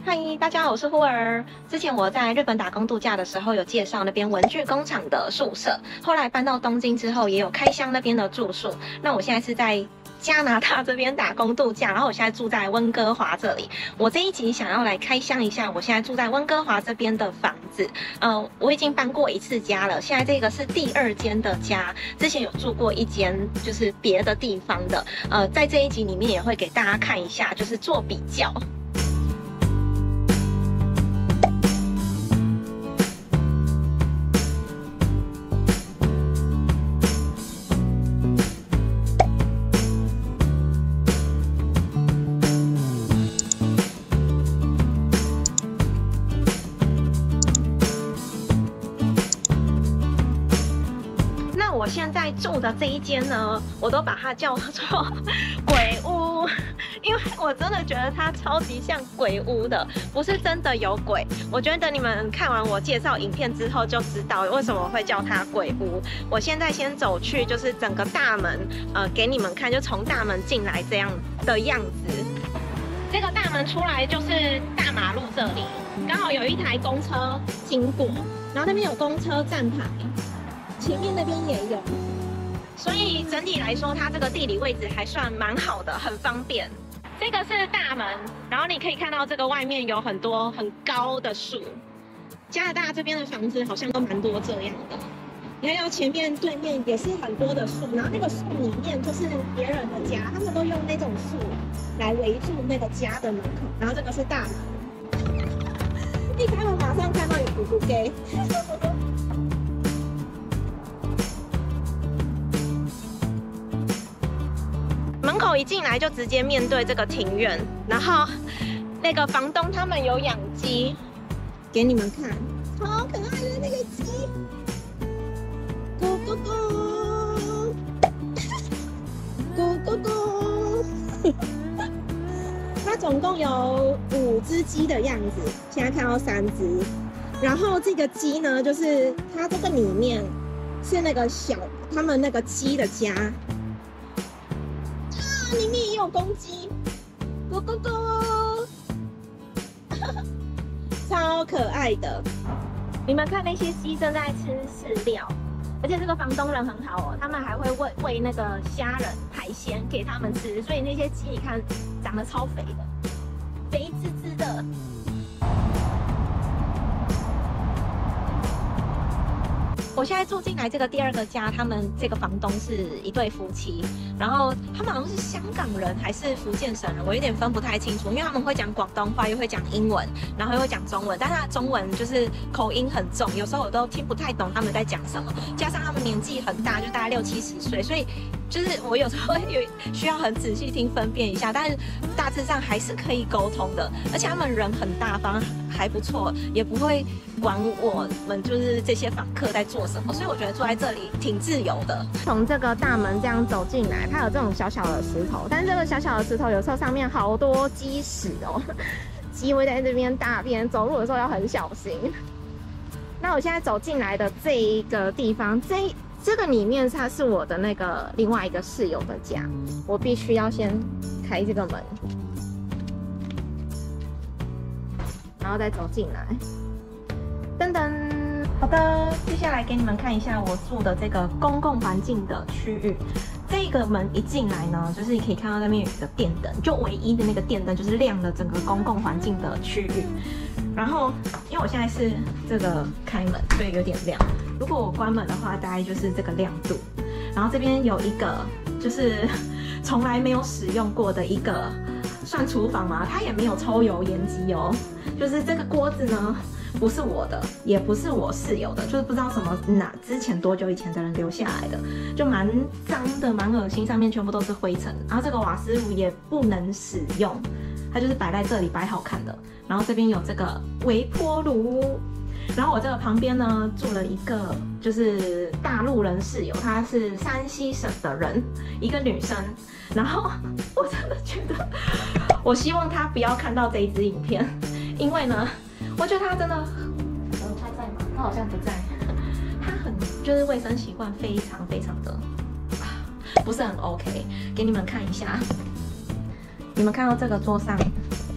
嗨，大家好，我是忽儿。之前我在日本打工度假的时候，有介绍那边文具工厂的宿舍。后来搬到东京之后，也有开箱那边的住宿。那我现在是在加拿大这边打工度假，然后我现在住在温哥华这里。我这一集想要来开箱一下，我现在住在温哥华这边的房子。我已经搬过一次家了，现在这个是第2间的家。之前有住过一间就是别的地方的。在这一集里面也会给大家看一下，就是做比较。我现在住的这一间呢，我都把它叫做鬼屋，因为我真的觉得它超级像鬼屋的，不是真的有鬼。我觉得等你们看完我介绍影片之后，就知道为什么会叫它鬼屋。我现在先走去就是整个大门，给你们看，就从大门进来这样的样子。这个大门出来就是大马路这里，刚好有一台公车经过，然后那边有公车站牌。前面那边也有，所以整体来说，它这个地理位置还算蛮好的，很方便。这个是大门，然后你可以看到这个外面有很多很高的树。加拿大这边的房子好像都蛮多这样的。你看到前面对面也是很多的树，然后那个树里面就是别人的家，他们都用那种树来围住那个家的门口。然后这个是大门，一开门马上看到有咕咕鸡。门口一进来就直接面对这个庭院，然后那个房东他们有养鸡，给你们看，好可爱的那个鸡，咕咕咕，咕咕咕。它总共有5只鸡的样子，现在看到3只。然后这个鸡呢，就是它这个里面是那个他们那个鸡的家。里面也有公鸡，咕咕咕，超可爱的。你们看那些鸡正在吃饲料，而且这个房东人很好哦，他们还会喂那个虾仁、海鲜给他们吃，所以那些鸡你看长得超肥的，肥滋滋的。我现在住进来这个第2个家，他们这个房东是一对夫妻，然后他们好像是香港人还是福建省人，我有点分不太清楚，因为他们会讲广东话，又会讲英文，然后又会讲中文，但是他中文就是口音很重，有时候我都听不太懂他们在讲什么，加上他们年纪很大，就大概60、70岁，所以就是我有时候会需要很仔细听分辨一下，但是大致上还是可以沟通的，而且他们人很大方，还不错，也不会管我们就是这些访客在做什么，所以我觉得住在这里挺自由的。从这个大门这样走进来，它有这种小小的石头，但是这个小小的石头有时候上面好多鸡屎哦，鸡会在这边大便，走路的时候要很小心。那我现在走进来的这一个地方，这个里面它是我的那个另外一个室友的家，我必须要先开这个门，然后再走进来。噔噔，好的，接下来给你们看一下我住的这个公共环境的区域。这个门一进来呢，就是你可以看到那边有一个电灯，就唯一的那个电灯就是亮了整个公共环境的区域。然后，因为我现在是这个开门，所以有点亮。如果我关门的话，大概就是这个亮度。然后这边有一个就是从来没有使用过的一个算厨房嘛，它也没有抽油烟机哦。就是这个锅子呢，不是我的，也不是我室友的，就是不知道什么之前多久以前的人留下来的，就蛮脏的，蛮恶心，上面全部都是灰尘。然后这个瓦斯炉也不能使用，它就是摆在这里摆好看的。然后这边有这个微波炉，然后我这个旁边呢住了一个就是大陆人室友，她是山西省的人，一个女生。然后我真的觉得，我希望她不要看到这一支影片，因为呢，我觉得她真的，她在吗？她好像不在。她就是卫生习惯非常非常的不是很 OK， 给你们看一下。你们看到这个桌上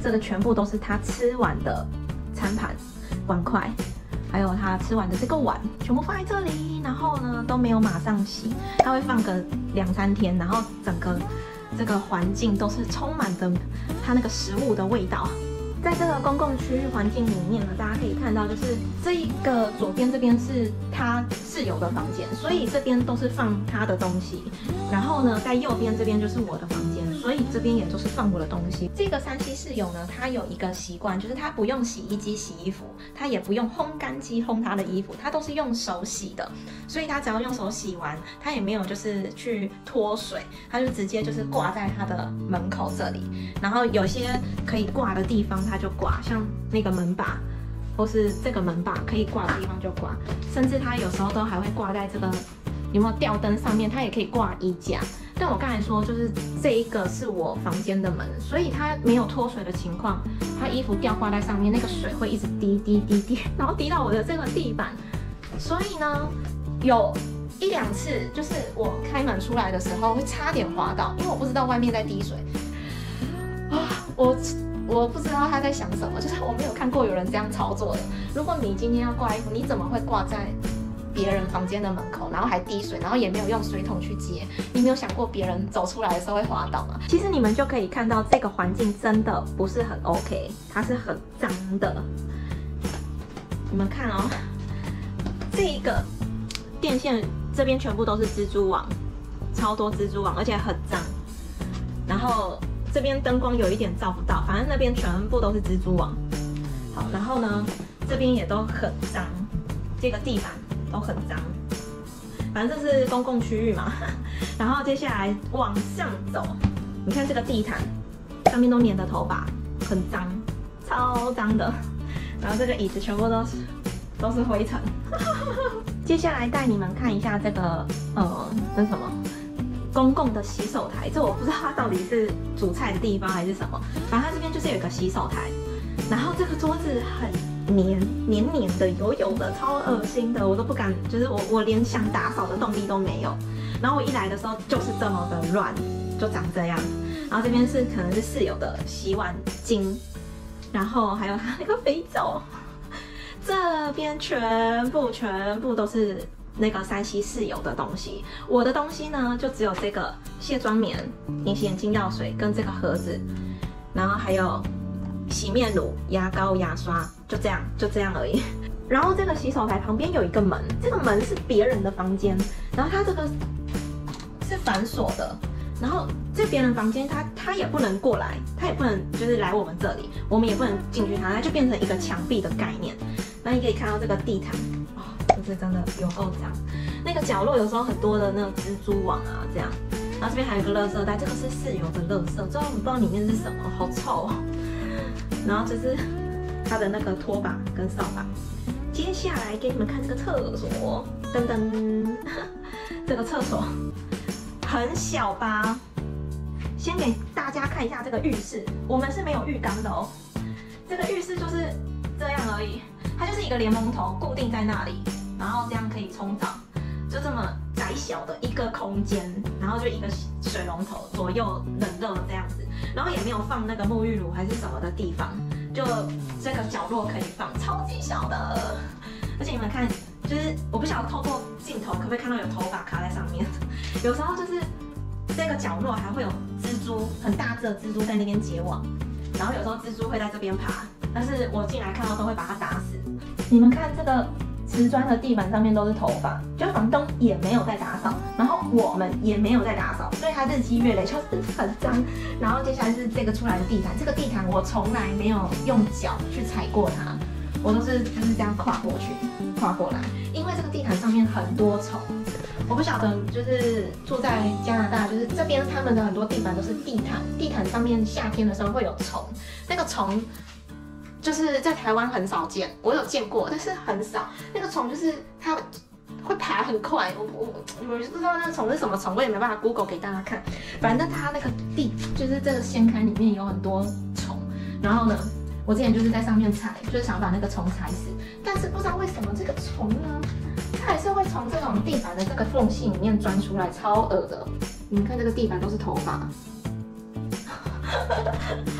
这个全部都是他吃完的餐盘、碗筷，还有他吃完的这个碗，全部放在这里，然后呢都没有马上洗，他会放个2、3天，然后整个这个环境都是充满着他那个食物的味道。在这个公共区域环境里面呢，大家可以看到，就是这一个左边这边是他室友的房间，所以这边都是放他的东西。然后呢，在右边这边就是我的房间，所以这边也就是放我的东西。这个山西室友呢，他有一个习惯，就是他不用洗衣机洗衣服，他也不用烘干机烘他的衣服，他都是用手洗的。所以他只要用手洗完，他也没有就是去脱水，他就直接就是挂在他的门口这里。然后有些可以挂的地方，他就挂，像那个门把，或是这个门把可以挂的地方就挂，甚至他有时候都还会挂在这个有没有吊灯上面，他也可以挂衣架。但我刚才说，就是这一个是我房间的门，所以它没有脱水的情况，他衣服吊挂在上面，那个水会一直滴滴滴滴，然后滴到我的这个地板。所以呢，有1、2次，就是我开门出来的时候会差点滑倒，因为我不知道外面在滴水啊，我不知道他在想什么，就是我没有看过有人这样操作的。如果你今天要挂衣服，你怎么会挂在别人房间的门口，然后还滴水，然后也没有用水桶去接？你没有想过别人走出来的时候会滑倒吗？其实你们就可以看到，这个环境真的不是很 OK， 它是很脏的。你们看哦，这一个电线这边全部都是蜘蛛网，超多蜘蛛网，而且很脏。然后这边灯光有一点照不到，反正那边全部都是蜘蛛网。好，然后呢，这边也都很脏，这个地板都很脏。反正这是公共区域嘛。然后接下来往上走，你看这个地毯上面都粘的头发，很脏，超脏的。然后这个椅子全部都是灰尘。接下来带你们看一下这个这是什么？公共的洗手台，这我不知道它到底是煮菜的地方还是什么，反正它这边就是有一个洗手台，然后这个桌子很黏的、油的，超恶心的，我都不敢，就是我连想打扫的动力都没有。然后我一来的时候就是这么的乱，就长这样。然后这边是可能是室友的洗碗巾，然后还有他那个肥皂，这边全部都是那个山西室友的东西。我的东西呢，就只有这个卸妆棉、隐形眼镜、药水跟这个盒子，然后还有洗面乳、牙膏、牙刷，就这样而已。然后这个洗手台旁边有一个门，这个门是别人的房间，然后它这个是反锁的。然后这别人房间他也不能过来，他也不能就是来我们这里，我们也不能进去它就变成一个墙壁的概念。那你可以看到这个地毯。这真的有够脏，那个角落有时候很多的那个蜘蛛网啊，这样。然后这边还有一个垃圾袋，这个是室友的垃圾，这我不知道里面是什么，好臭哦。然后这是他的那个拖把跟扫把。接下来给你们看这个厕所，噔噔，这个厕所很小吧？先给大家看一下这个浴室，我们是没有浴缸的哦。这个浴室就是这样而已，它就是一个莲蓬头固定在那里。然后这样可以冲澡，就这么窄小的一个空间，然后就一个水龙头，左右冷热这样子，然后也没有放那个沐浴乳还是什么的地方，就这个角落可以放，超级小的。而且你们看，就是我不晓得透过镜头可不可以看到有头发卡在上面，有时候就是这个角落还会有蜘蛛，很大只的蜘蛛在那边结网，然后有时候蜘蛛会在这边爬，但是我进来看到都会把它打死。你们看这个。瓷砖的地板上面都是头发，就房东也没有在打扫，然后我们也没有在打扫，所以它日积月累就是很脏。然后接下来是这个出来的地毯，这个地毯我从来没有用脚去踩过它，我都是就是这样跨过来，因为这个地毯上面很多虫。我不晓得，就是住在加拿大，就是这边他们的很多地板都是地毯，地毯上面夏天的时候会有虫，那个虫。就是在台湾很少见，我有见过，但是很少。那个虫就是它会爬很快，我不知道那个虫是什么虫，我也没办法 Google 给大家看。反正它那个就是这个掀开里面有很多虫，然后呢，我之前就是在上面踩，就是想把那个虫踩死，但是不知道为什么这个虫呢，它还是会从这种地板的这个缝隙里面钻出来，超恶的。你们看这个地板都是头发。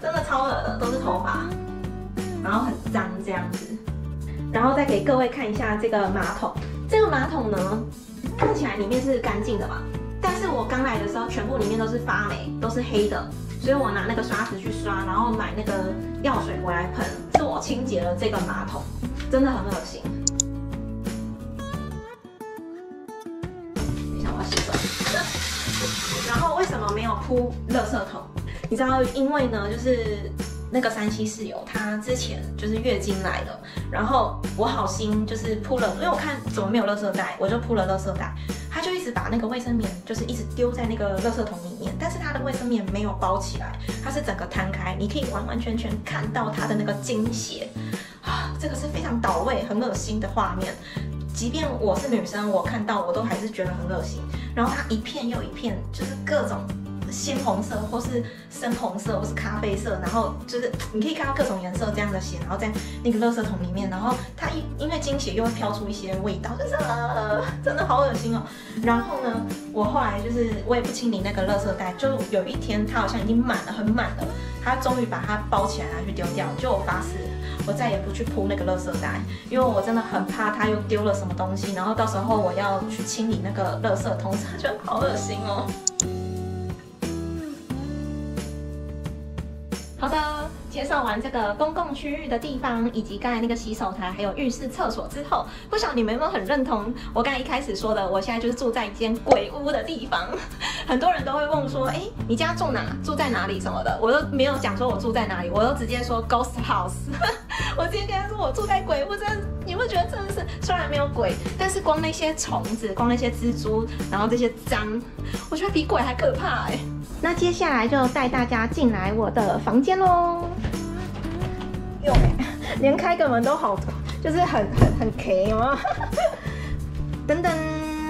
真的超恶的，都是头发，然后很脏这样子。然后再给各位看一下这个马桶，这个马桶呢，看起来里面是干净的吧？但是我刚来的时候，全部里面都是发霉，都是黑的，所以我拿那个刷子去刷，然后买那个药水回来喷，是我清洁了这个马桶，真的很恶心。等一下，我要洗手。然后为什么没有铺垃圾桶？你知道，因为呢，就是那个山西室友，她之前就是月经来了，然后我好心就是铺了，因为我看怎么没有垃圾袋，我就铺了垃圾袋。他就一直把那个卫生棉就是一直丢在那个垃圾桶里面，但是他的卫生棉没有包起来，它是整个摊开，你可以完完全全看到它的那个经血啊，这个是非常倒胃、很恶心的画面。即便我是女生，我看到我都还是觉得很恶心。然后它一片又一片，就是各种鲜红色，或是深红色，或是咖啡色，然后就是你可以看到各种颜色这样的血，然后在那个垃圾桶里面，然后它因为经血又会飘出一些味道，就是真的好恶心哦。然后呢，我后来就是我也不清理那个垃圾袋，就有一天它好像已经满了，很满了，他终于把它包起来拿去丢掉，就我发誓。我再也不去铺那个垃圾袋，因为我真的很怕他又丢了什么东西，然后到时候我要去清理那个垃圾桶，觉得好恶心哦。好的，介绍完这个公共区域的地方，以及刚才那个洗手台，还有浴室、厕所之后，不晓得你们有没有很认同我刚才一开始说的，我现在就是住在一间鬼屋的地方。很多人都会问说，哎，你家住哪？住在哪里什么的，我都没有讲说我住在哪里，我都直接说 ghost house。我直接跟他说我住在鬼屋，真的，你会觉得真的是，虽然没有鬼，但是光那些虫子，光那些蜘蛛，然后这些脏，我觉得比鬼还可怕哎。那接下来就带大家进来我的房间喽。哟，连开个门都好，就是很 K 吗？等等。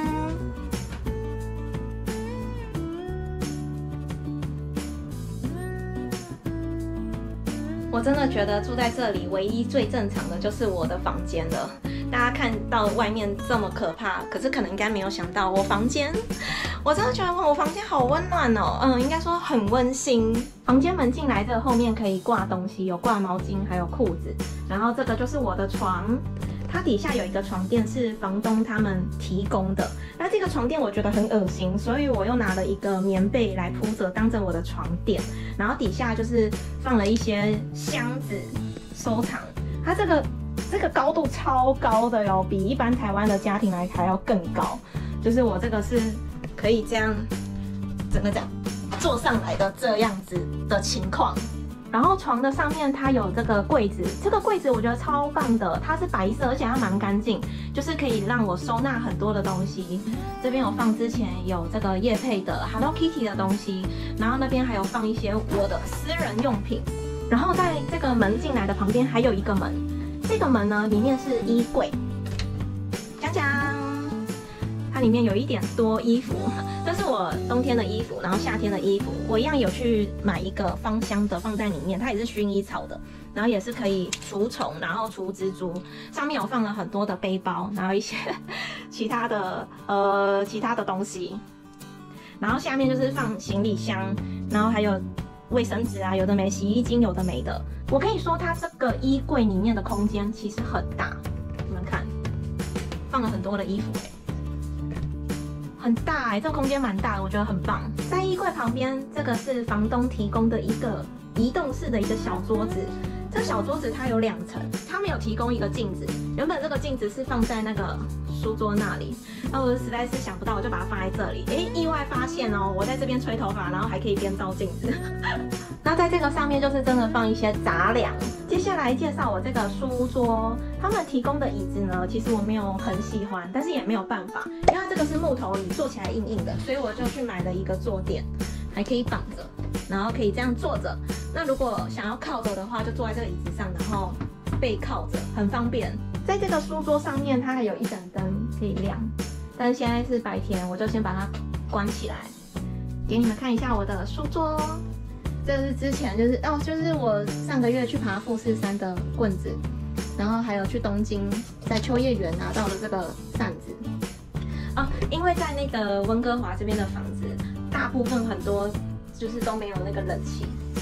我真的觉得住在这里唯一最正常的就是我的房间了。大家看到外面这么可怕，可是可能应该没有想到我房间，我真的觉得我房间好温暖哦。应该说很温馨。房间门进来这后面可以挂东西，有挂毛巾，还有裤子。然后这个就是我的床。它底下有一个床垫是房东他们提供的，那这个床垫我觉得很恶心，所以我又拿了一个棉被来铺着当成我的床垫，然后底下就是放了一些箱子收藏。它这个高度超高的哟，比一般台湾的家庭来还要更高，就是我这个是可以这样整个这样坐上来的这样子的情况。然后床的上面它有这个柜子，这个柜子我觉得超棒的，它是白色，而且它蛮干净，就是可以让我收纳很多的东西。这边有放之前有这个业配的 Hello Kitty 的东西，然后那边还有放一些我的私人用品。然后在这个门进来的旁边还有一个门，这个门呢里面是衣柜，讲讲。它里面有一点多衣服，这是我冬天的衣服，然后夏天的衣服，我一样有去买一个芳香的放在里面，它也是薰衣草的，然后也是可以除虫，然后除蜘蛛。上面有放了很多的背包，然后一些其他的东西，然后下面就是放行李箱，然后还有卫生纸啊，有的没，洗衣精有的没的。我可以说它这个衣柜里面的空间其实很大，你们看，放了很多的衣服很大这个空间蛮大的，我觉得很棒。在衣柜旁边，这个是房东提供的一个移动式的一个小桌子。这个小桌子它有2层，它没有提供一个镜子。原本这个镜子是放在那个书桌那里，那我实在是想不到，我就把它放在这里。意外发现哦，我在这边吹头发，然后还可以边照镜子。那在这个上面就是真的放一些杂粮。接下来介绍我这个书桌，他们提供的椅子呢，其实我没有很喜欢，但是也没有办法，因为它这个是木头椅，坐起来硬硬的，所以我就去买了一个坐垫，还可以绑着，然后可以这样坐着。那如果想要靠着的话，就坐在这个椅子上，然后背靠着，很方便。在这个书桌上面，它还有一盏灯可以亮，但是现在是白天，我就先把它关起来，给你们看一下我的书桌。这是之前就是我上个月去爬富士山的棍子，然后还有去东京在秋叶原拿到的这个扇子。因为在那个温哥华这边的房子，大部分很多就是都没有那个冷气，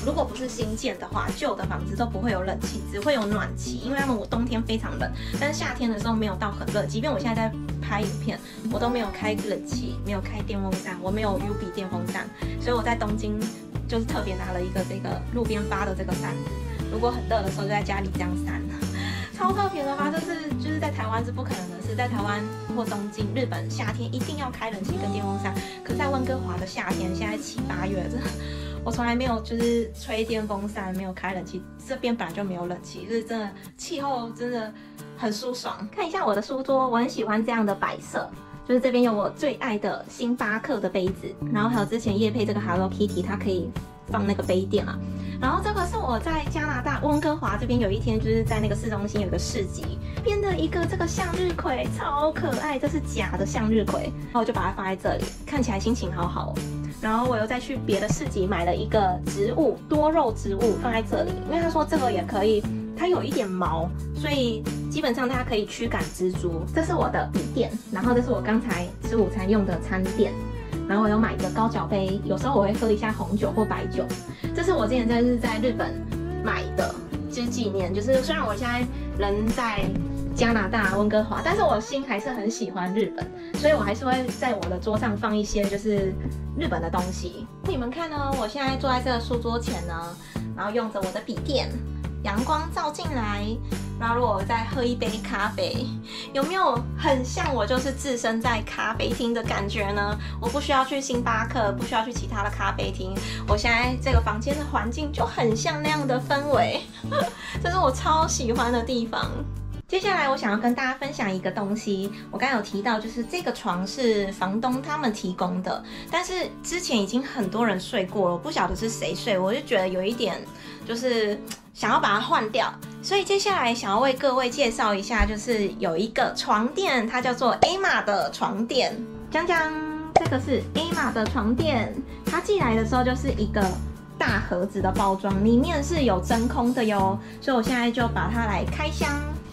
如果不是新建的话，旧的房子都不会有冷气，只会有暖气，因为他们冬天非常冷，但是夏天的时候没有到很热。即便我现在在拍影片，我都没有开冷气，没有开电风扇，我没有 UB 电风扇，所以我在东京就是特别拿了一个这个路边发的这个扇子，如果很热的时候就在家里这样扇。超特别的话，就是在台湾是不可能的事，在台湾或东京、日本夏天一定要开冷气跟电风扇，可是在温哥华的夏天，现在7、8月，真的我从来没有就是吹电风扇，没有开冷气，这边本来就没有冷气，就是真的气候真的很舒爽。看一下我的书桌，我很喜欢这样的摆设。就是这边有我最爱的星巴克的杯子，然后还有之前业配这个 Hello Kitty， 它可以放那个杯垫啊。然后这个是我在加拿大温哥华这边有一天就是在那个市中心有个市集编的一个这个向日葵，超可爱，这是假的向日葵，然后我就把它放在这里，看起来心情好好哦。然后我又再去别的市集买了一个植物多肉植物放在这里，因为他说这个也可以。它有一点毛，所以基本上它可以驱赶蜘蛛。这是我的笔垫，然后这是我刚才吃午餐用的餐垫，然后我有买一个高脚杯，有时候我会喝一下红酒或白酒。这是我之前在日本买的，就是纪念。就是虽然我现在人在加拿大温哥华，但是我心还是很喜欢日本，所以我还是会在我的桌上放一些就是日本的东西。你们看呢，我现在坐在这个书桌前呢，然后用着我的笔垫。阳光照进来，然后如果我再喝一杯咖啡，有没有很像我就是置身在咖啡厅的感觉呢？我不需要去星巴克，不需要去其他的咖啡厅，我现在这个房间的环境就很像那样的氛围，这是我超喜欢的地方。接下来我想要跟大家分享一个东西，我刚才有提到，就是这个床是房东他们提供的，但是之前已经很多人睡过了，我不晓得是谁睡，我就觉得有一点就是想要把它换掉，所以接下来想要为各位介绍一下，就是有一个床垫，它叫做 Emma 的床垫，讲讲这个是 Emma 的床垫，它寄来的时候就是一个大盒子的包装，里面是有真空的哟，所以我现在就把它来开箱。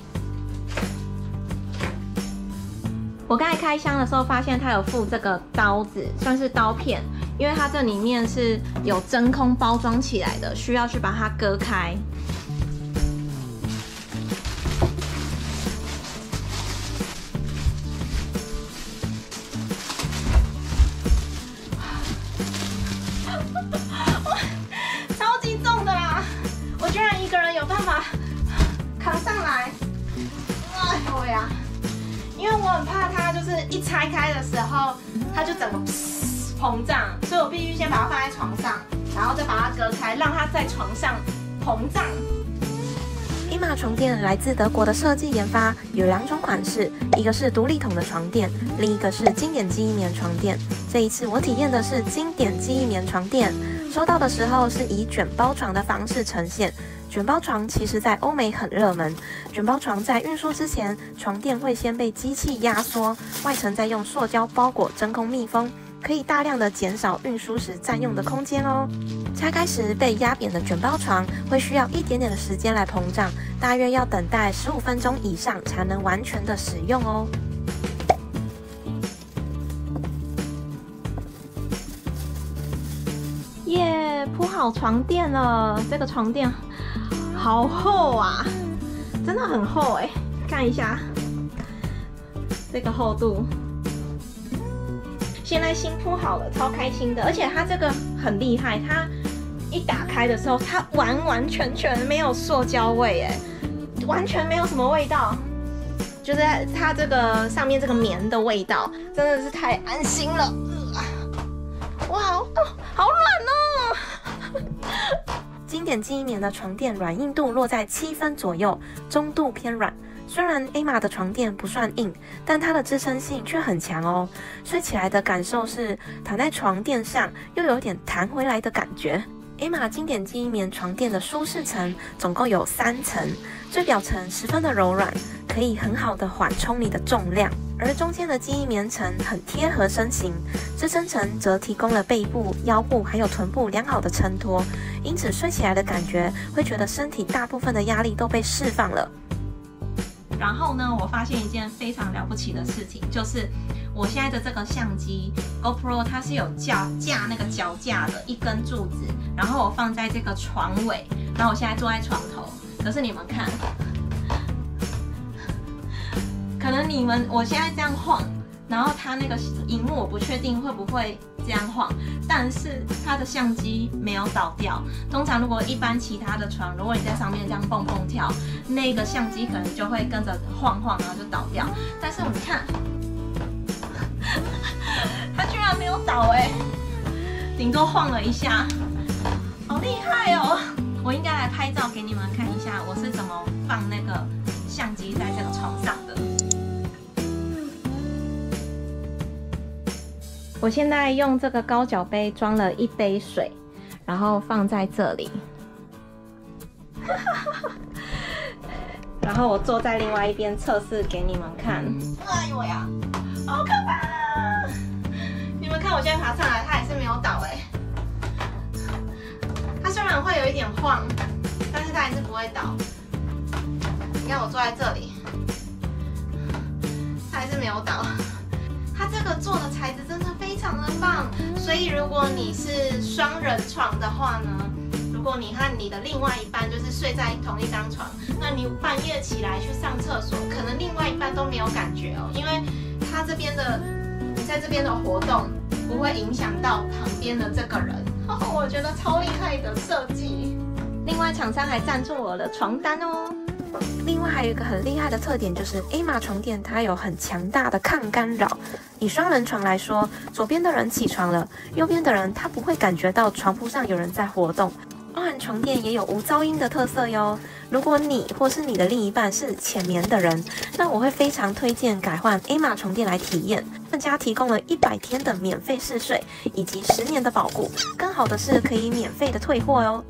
我刚才开箱的时候发现它有附这个刀子，算是刀片，因为它这里面是有真空包装起来的，需要去把它割开。超级重的啦！我居然一个人有办法扛上来，哎呦呀！因为我很怕它就是一拆开的时候，它就整个膨胀，所以我必须先把它放在床上，然后再把它割开，让它在床上膨胀。 Emma 床垫来自德国的设计研发，有2种款式，一个是独立筒的床垫，另一个是经典记忆棉床垫。这一次我体验的是经典记忆棉床垫，收到的时候是以卷包床的方式呈现。卷包床其实在欧美很热门，卷包床在运输之前，床垫会先被机器压缩，外层再用塑胶包裹真空密封，可以大量的减少运输时占用的空间哦。拆开时被压扁的卷包床会需要一点点的时间来膨胀，大约要等待15分钟以上才能完全的使用哦。 耶，铺好床垫了，这个床垫好厚啊，真的很厚哎，看一下这个厚度。现在新铺好了，超开心的，而且它这个很厉害，它一打开的时候，它完全没有塑胶味哎，完全没有什么味道，就是它这个上面这个棉的味道，真的是太安心了。哇，好暖哦！ 经典记忆棉的床垫软硬度落在7分左右，中度偏软。虽然 Emma 的床垫不算硬，但它的支撑性却很强哦。睡起来的感受是躺在床垫上，又有点弹回来的感觉。Emma 经典记忆棉床垫的舒适层总共有3层，最表层十分的柔软，可以很好的缓冲你的重量，而中间的记忆棉层很贴合身形，支撑层则提供了背部、腰部还有臀部良好的撑托，因此睡起来的感觉会觉得身体大部分的压力都被释放了。 然后呢，我发现一件非常了不起的事情，就是我现在的这个相机 GoPro 它是有架那个脚架的一根柱子，然后我放在这个床尾，然后我现在坐在床头。可是你们看，可能我现在这样晃，然后它那个荧幕我不确定会不会这样晃，但是它的相机没有倒掉。通常如果一般其他的床，如果你在上面这样蹦蹦跳，那个相机可能就会跟着晃晃，然后就倒掉。但是你看，它居然没有倒顶多晃了一下，好厉害哦！我应该来拍照给你们看一下，我是怎么放那个相机在这个床上的。我现在用这个高脚杯装了1杯水，然后放在这里，然后我坐在另外一边测试给你们看。哎呦呀，好可怕！你们看我现在爬上来，它也是没有倒它虽然会有一点晃，但是它还是不会倒。你看我坐在这里，它还是没有倒。它这个做的材质真的非常的棒，所以如果你是双人床的话呢，如果你和你的另外一半就是睡在同一张床，那你半夜起来去上厕所，可能另外一半都没有感觉哦，因为它这边的你在这边的活动不会影响到旁边的这个人。我觉得超厉害的设计。另外，厂商还赞助我的床单哦。 另外还有一个很厉害的特点，就是 Emma 床垫它有很强大的抗干扰。以双人床来说，左边的人起床了，右边的人他不会感觉到床铺上有人在活动。包含床垫也有无噪音的特色哟。如果你或是你的另一半是浅眠的人，那我会非常推荐改换 Emma 床垫来体验。他们家提供了100天的免费试睡，以及10年的保固。更好的是可以免费的退货哟。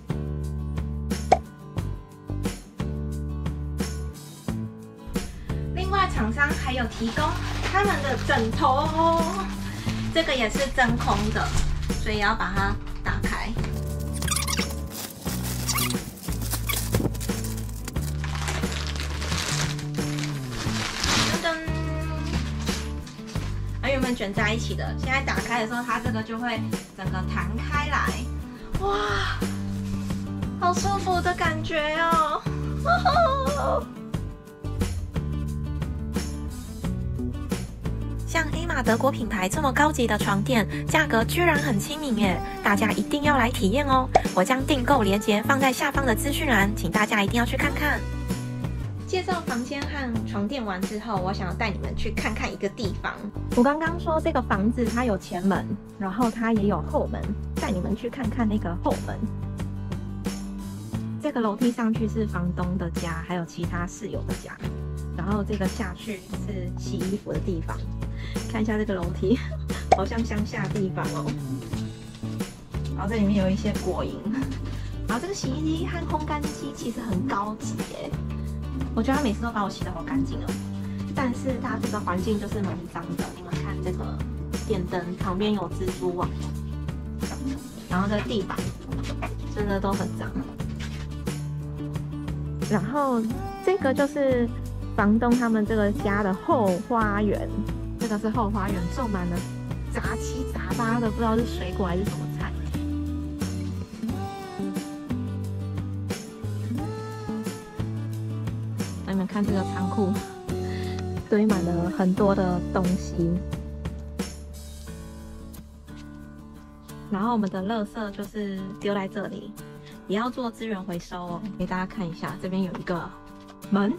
另外，厂商还有提供他们的枕头，这个也是真空的，所以要把它打开。原本卷在一起的，现在打开的时候，它这个就会整个弹开来，哇，好舒服的感觉哦！ 像 Emma 德国品牌这么高级的床垫，价格居然很亲民耶！大家一定要来体验哦！我将订购链接放在下方的资讯栏，请大家一定要去看看。 介绍房间和床垫完之后，我想要带你们去看看一个地方。我刚刚说这个房子它有前门，然后它也有后门，带你们去看看那个后门。这个楼梯上去是房东的家，还有其他室友的家。然后这个下去是洗衣服的地方。看一下这个楼梯，好像乡下地方哦。然后这里面有一些果蝇。然后这个洗衣机和烘干机其实很高级耶。我觉得他每次都把我洗得好干净哦，但是它这个环境就是蛮脏的。你们看这个电灯旁边有蜘蛛网，然后这个地板真的都很脏。然后这个就是房东他们这个家的后花园，这个是后花园，种满了杂七杂八的，不知道是水果还是什么菜。你们看这个仓库，堆满了很多的东西。然后我们的垃圾就是丢在这里，也要做资源回收哦。给大家看一下，这边有一个门，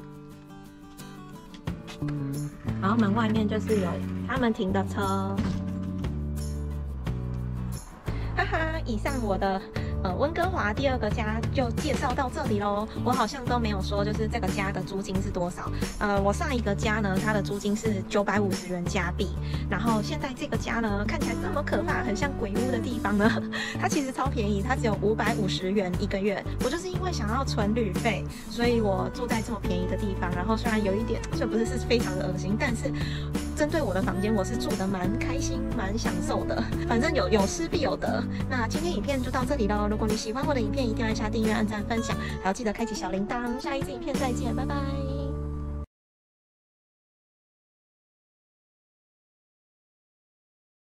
然后门外面就是有他们停的车。哈哈，以上我的温哥华第2个家就介绍到这里咯。我好像都没有说就是这个家的租金是多少。我上一个家呢，它的租金是950元加币，然后现在这个家呢，看起来这么可怕，很像鬼屋的地方呢，它其实超便宜，它只有550元1个月。我就是因为想要存旅费，所以我住在这么便宜的地方。然后虽然有一点，这不是非常的恶心，但是针对我的房间，我是住得蛮开心、蛮享受的。反正有失必有得。那今天影片就到这里咯。如果你喜欢我的影片，一定要按下订阅、按赞、分享，还要记得开启小铃铛。下一支影片再见，拜拜。